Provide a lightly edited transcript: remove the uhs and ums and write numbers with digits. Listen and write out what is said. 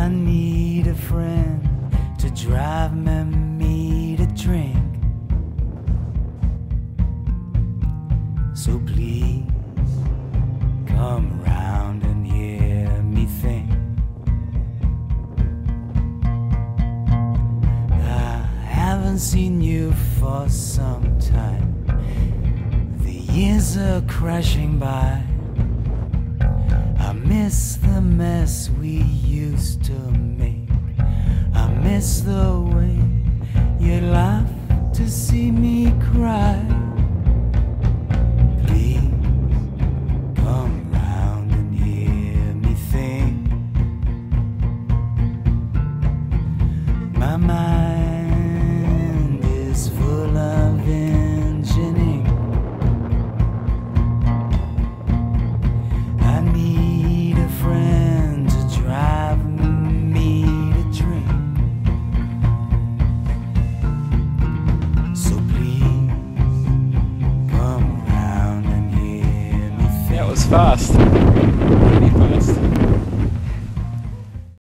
I need a friend to drive me to drink. So please come round and hear me think. I haven't seen you for some time. The years are crashing by. I miss the mess we used to make. I miss the way you laugh to see me cry. Please come round and hear me think. My mind is full of engine ink. I need a friend to drive me to drink. So please come round and hear me think. That was fast.